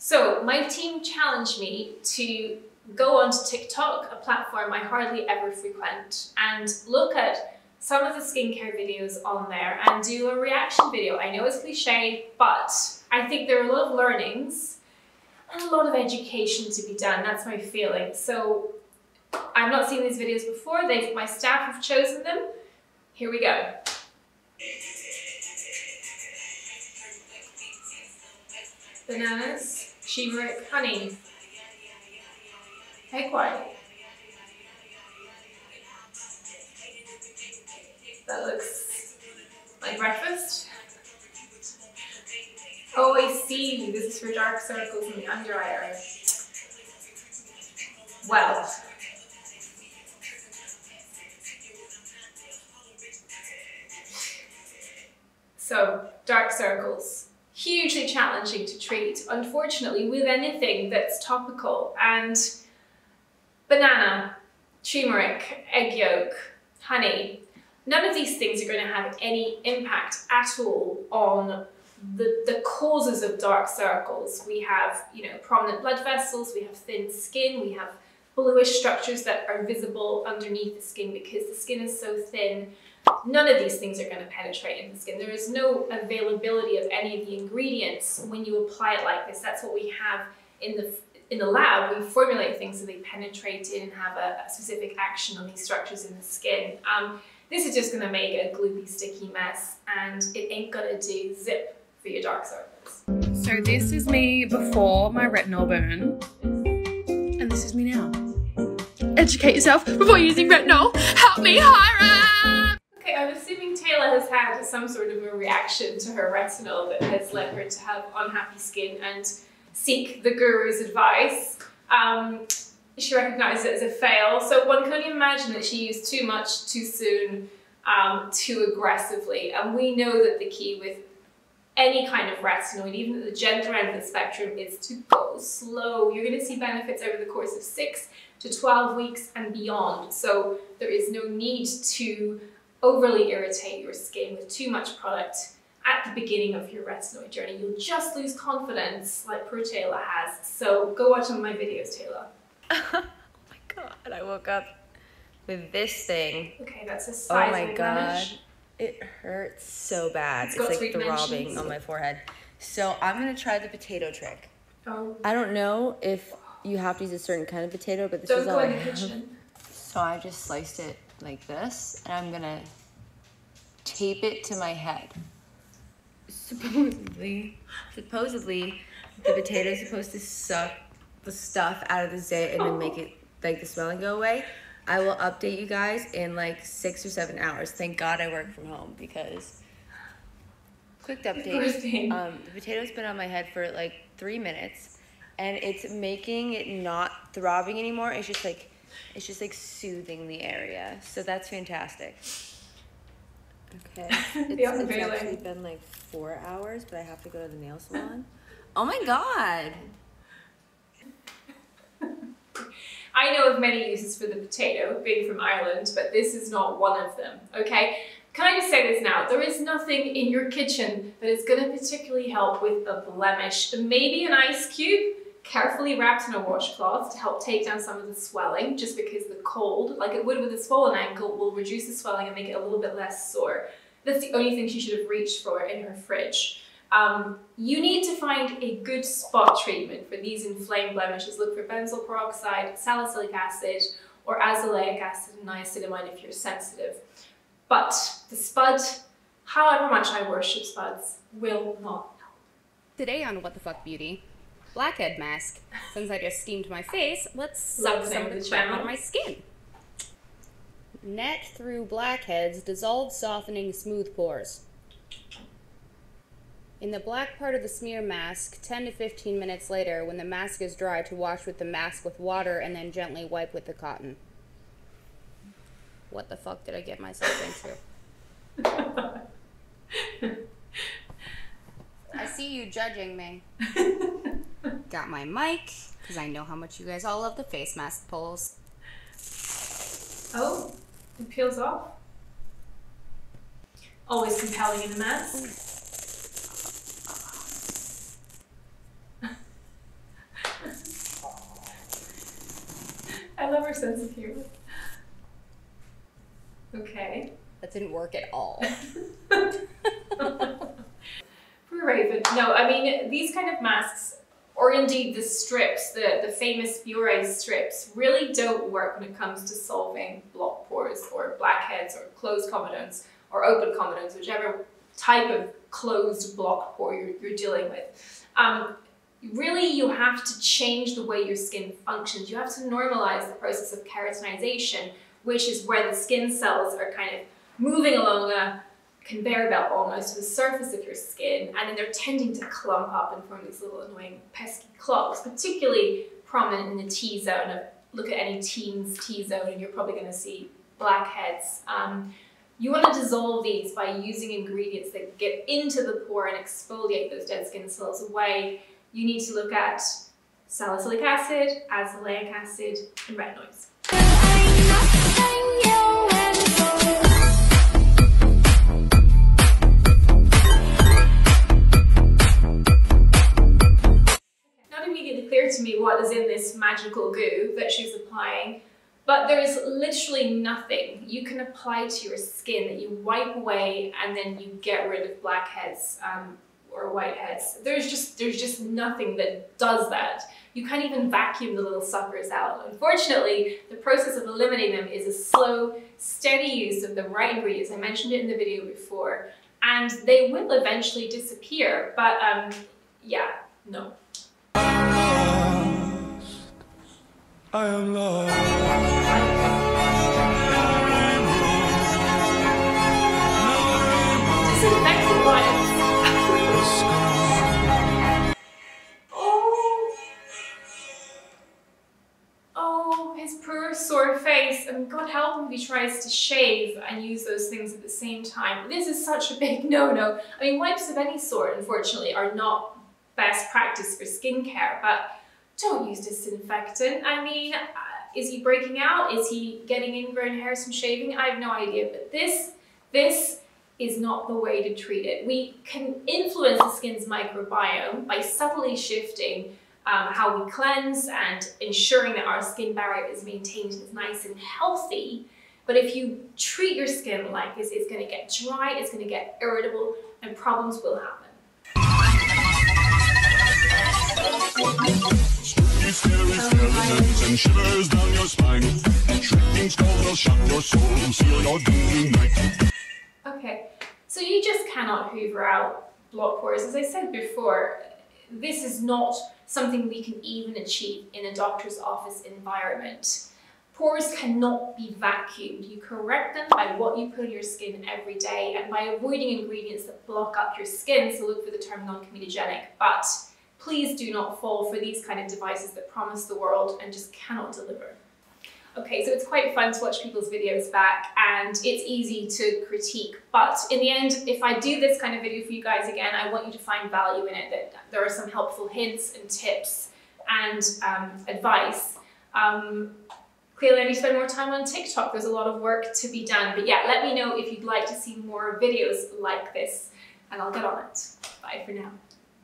So my team challenged me to go onto TikTok, a platform I hardly ever frequent, and look at some of the skincare videos on there and do a reaction video. I know it's cliche, but I think there are a lot of learnings and a lot of education to be done. That's my feeling. So I've not seen these videos before. My staff have chosen them. Here we go. Bananas, turmeric, honey. Egg white. That looks like breakfast. Oh, I see. This is for dark circles in the under eye area. Well. So, dark circles. Hugely challenging to treat, unfortunately, with anything that's topical. And banana, turmeric, egg yolk, honey, none of these things are going to have any impact at all on the causes of dark circles. We have, prominent blood vessels, we have thin skin, we have bluish structures that are visible underneath the skin because the skin is so thin. None of these things are going to penetrate in the skin. There is no availability of any of the ingredients when you apply it like this. That's what we have in the lab. We formulate things so they penetrate in and have a specific action on these structures in the skin. This is just going to make a gloopy, sticky mess, and it ain't going to do zip for your dark circles. So this is me before my retinol burn, and this is me now. Educate yourself before using retinol. Help me, Hiram! Okay, I'm assuming Taylor has had some sort of a reaction to her retinol that has led her to have unhappy skin and seek the guru's advice. She recognized it as a fail, so one can only imagine that she used too much, too soon, too aggressively. And we know that the key with any kind of retinoid, even at the gentler end of the spectrum, is to go slow. You're going to see benefits over the course of 6 to 12 weeks and beyond. So there is no need to overly irritate your skin with too much product at the beginning of your retinoid journey. You'll just lose confidence like poor Taylor has. So go watch one of my videos, Taylor. Oh my god, I woke up with this thing. Okay, that's a size. Oh my god, it hurts so bad. It's like throbbing on my forehead. So I'm gonna try the potato trick. Oh. I don't know if you have to use a certain kind of potato, but this Don't is go all I in the have. kitchen. So I just sliced it like this, and I'm gonna tape it to my head. Supposedly, the potato is supposed to suck the stuff out of the zit and then make it, like, the smelling go away. I will update you guys in like 6 or 7 hours. Thank God I work from home because, quick update, the potato's been on my head for like 3 minutes and it's making it not throbbing anymore. It's just like soothing the area. So that's fantastic. Okay, it's actually been like 4 hours, but I have to go to the nail salon. Oh my God. I know of many uses for the potato, being from Ireland, but this is not one of them, okay? Can I just say this now? There is nothing in your kitchen that is going to particularly help with a blemish. Maybe an ice cube, carefully wrapped in a washcloth to help take down some of the swelling, just because the cold, like it would with a swollen ankle, will reduce the swelling and make it a little bit less sore. That's the only thing she should have reached for in her fridge. You need to find a good spot treatment for these inflamed blemishes. Look for benzoyl peroxide, salicylic acid, or azelaic acid and niacinamide if you're sensitive. But the spud, however much I worship spuds, will not help. Today on What the Fuck Beauty, blackhead mask. Since I just steamed my face, let's suck some of the crap out of my skin. Net through blackheads, dissolve, softening, smooth pores. In the black part of the smear mask, 10 to 15 minutes later, when the mask is dry, to wash with the mask with water and then gently wipe with the cotton. What the fuck did I get myself into? I see you judging me. Got my mic, because I know how much you guys all love the face mask pulls. Oh, it peels off. Always compelling in a mask. Our sense of humor. Okay. That didn't work at all. Poor Raven. No, I mean, these kind of masks, or indeed the strips, the famous Bure strips, really don't work when it comes to solving blocked pores or blackheads or closed comedones or open comedones, whichever type of closed blocked pore you're dealing with. Really, you have to change the way your skin functions. You have to normalize the process of keratinization, which is where the skin cells are kind of moving along a conveyor belt almost to the surface of your skin, and then they're tending to clump up and form these little annoying pesky clogs, particularly prominent in the T-zone. Look at any teen's T-zone and you're probably going to see blackheads. You want to dissolve these by using ingredients that get into the pore and exfoliate those dead skin cells away. You need to look at salicylic acid, azelaic acid, and retinoids. Not immediately clear to me what is in this magical goo that she's applying, but there is literally nothing you can apply to your skin that you wipe away and then you get rid of blackheads or whiteheads. There's just nothing that does that. You can't even vacuum the little suckers out. Unfortunately, the process of eliminating them is a slow, steady use of the right ingredients. I mentioned it in the video before, and they will eventually disappear, but yeah, no. I am lost. Disinfectant wipes. Oh, his poor sore face, and God help him if he tries to shave and use those things at the same time. This is such a big no-no. I mean, wipes of any sort, unfortunately, are not best practice for skincare, but don't use disinfectant. I mean, is he breaking out? Is he getting ingrown hairs from shaving? I have no idea, but this is not the way to treat it. We can influence the skin's microbiome by subtly shifting how we cleanse and ensuring that our skin barrier is maintained and is nice and healthy. But if you treat your skin like this, it's going to get dry, it's going to get irritable, and problems will happen. Spooky, scary skeletons and shivers down your spine. Shrieking skulls will shock your soul, seal your doom night. Okay, so you just cannot hoover out blocked pores. As I said before, this is not something we can even achieve in a doctor's office environment. Pores cannot be vacuumed. You correct them by what you put on your skin every day and by avoiding ingredients that block up your skin, so look for the term non-comedogenic. But please do not fall for these kind of devices that promise the world and just cannot deliver. Okay, so it's quite fun to watch people's videos back and it's easy to critique, but in the end, if I do this kind of video for you guys again, I want you to find value in it, that there are some helpful hints and tips and advice. Clearly I need to spend more time on TikTok. There's a lot of work to be done, but yeah, let me know if you'd like to see more videos like this and I'll get on it. Bye for now.